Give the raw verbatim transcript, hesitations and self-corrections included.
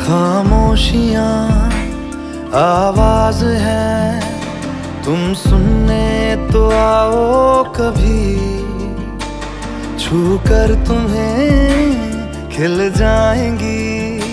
खामोशियाँ आवाज है, तुम सुनने तो आओ कभी, छू कर तुम्हें खिल जाएंगी